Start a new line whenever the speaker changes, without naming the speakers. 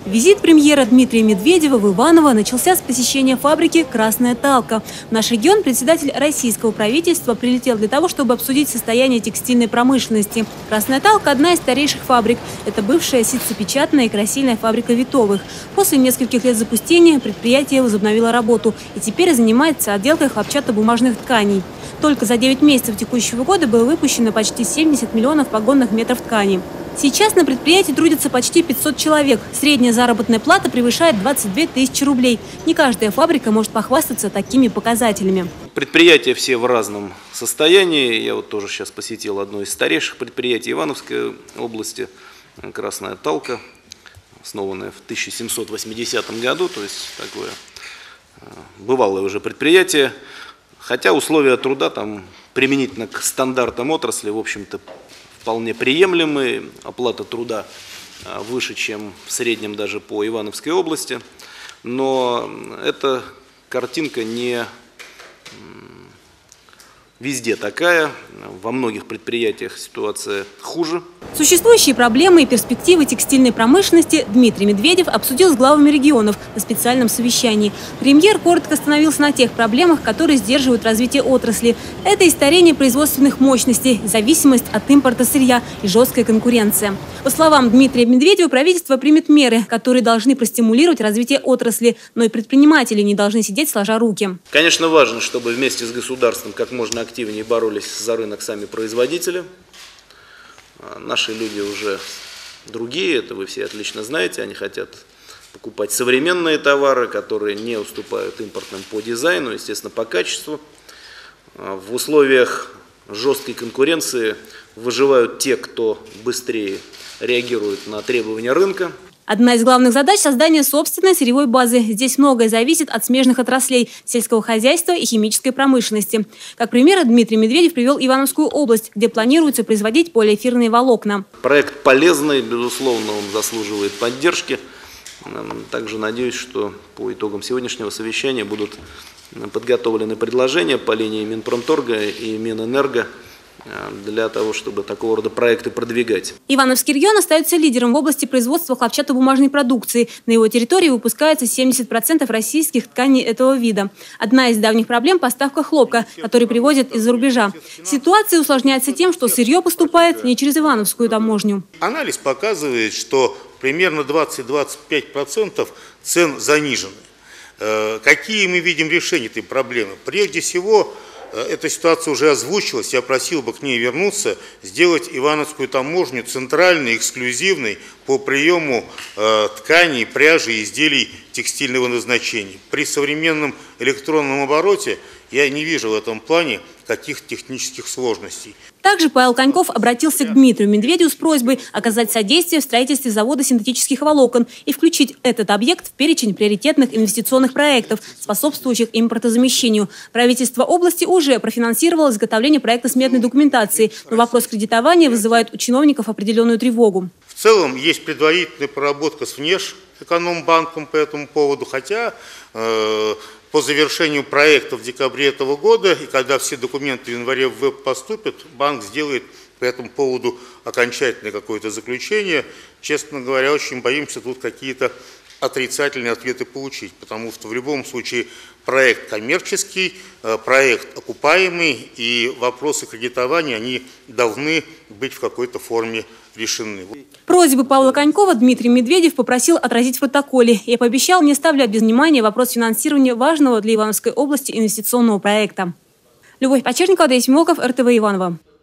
Визит премьера Дмитрия Медведева в Иваново начался с посещения фабрики «Красная Талка». В наш регион председатель российского правительства прилетел для того, чтобы обсудить состояние текстильной промышленности. «Красная Талка» – одна из старейших фабрик. Это бывшая ситцепечатная и красильная фабрика Витовых. После нескольких лет запустения предприятие возобновило работу и теперь занимается отделкой хлопчатобумажных тканей. Только за 9 месяцев текущего года было выпущено почти 70 миллионов погонных метров ткани. Сейчас на предприятии трудится почти 500 человек. Средняя заработная плата превышает 22 тысячи рублей. Не каждая фабрика может похвастаться такими показателями.
Предприятия все в разном состоянии. Я вот тоже сейчас посетил одно из старейших предприятий Ивановской области, «Красная Талка», основанная в 1780 году, то есть такое бывалое уже предприятие. Хотя условия труда там применительно к стандартам отрасли, в общем-то, вполне приемлемые. Оплата труда выше, чем в среднем даже по Ивановской области. Но эта картинка не везде такая. Во многих предприятиях ситуация хуже.
Существующие проблемы и перспективы текстильной промышленности Дмитрий Медведев обсудил с главами регионов на специальном совещании. Премьер коротко остановился на тех проблемах, которые сдерживают развитие отрасли. Это и старение производственных мощностей, зависимость от импорта сырья и жесткая конкуренция. По словам Дмитрия Медведева, правительство примет меры, которые должны простимулировать развитие отрасли, но и предприниматели не должны сидеть сложа руки.
Конечно, важно, чтобы вместе с государством как можно активнее боролись за рынок сами производители. Наши люди уже другие, это вы все отлично знаете, они хотят покупать современные товары, которые не уступают импортным по дизайну, естественно, по качеству. В условиях жесткой конкуренции выживают те, кто быстрее реагирует на требования рынка.
Одна из главных задач – создание собственной сырьевой базы. Здесь многое зависит от смежных отраслей – сельского хозяйства и химической промышленности. Как пример, Дмитрий Медведев привел Ивановскую область, где планируется производить полиэфирные волокна.
Проект полезный, безусловно, он заслуживает поддержки. Также надеюсь, что по итогам сегодняшнего совещания будут подготовлены предложения по линии Минпромторга и Минэнерго для того, чтобы такого рода проекты продвигать.
Ивановский регион остается лидером в области производства хлопчатобумажной продукции. На его территории выпускается 70% российских тканей этого вида. Одна из давних проблем – поставка хлопка, который привозят из-за рубежа. Ситуация усложняется тем, что сырье поступает не через Ивановскую таможню.
Анализ показывает, что примерно 20-25% цен занижены. Какие мы видим решения этой проблемы? Прежде всего, эта ситуация уже озвучилась, я просил бы к ней вернуться, сделать Ивановскую таможню центральной, эксклюзивной по приему тканей, пряжи и изделий текстильного назначения. При современном электронном обороте я не вижу в этом плане каких технических сложностей.
Также Павел Коньков обратился к Дмитрию Медведеву с просьбой оказать содействие в строительстве завода синтетических волокон и включить этот объект в перечень приоритетных инвестиционных проектов, способствующих импортозамещению. Правительство области уже профинансировало изготовление проектно-сметной документации, но вопрос кредитования вызывает у чиновников определенную тревогу.
В целом есть предварительная проработка с Внешэкономбанком по этому поводу, хотя по завершению проекта в декабре этого года, и когда все документы в январе в ВЭБ поступят, банк сделает по этому поводу окончательное какое-то заключение. Честно говоря, очень боимся тут какие-то отрицательные ответы получить, потому что в любом случае проект коммерческий, проект окупаемый, и вопросы кредитования, они должны быть в какой-то форме решены.
Просьбы Павла Конькова Дмитрий Медведев попросил отразить в протоколе и пообещал не оставлять без внимания вопрос финансирования важного для Ивановской области инвестиционного проекта. Любовь Почерникова, Андрей Смолков, РТВ Иваново.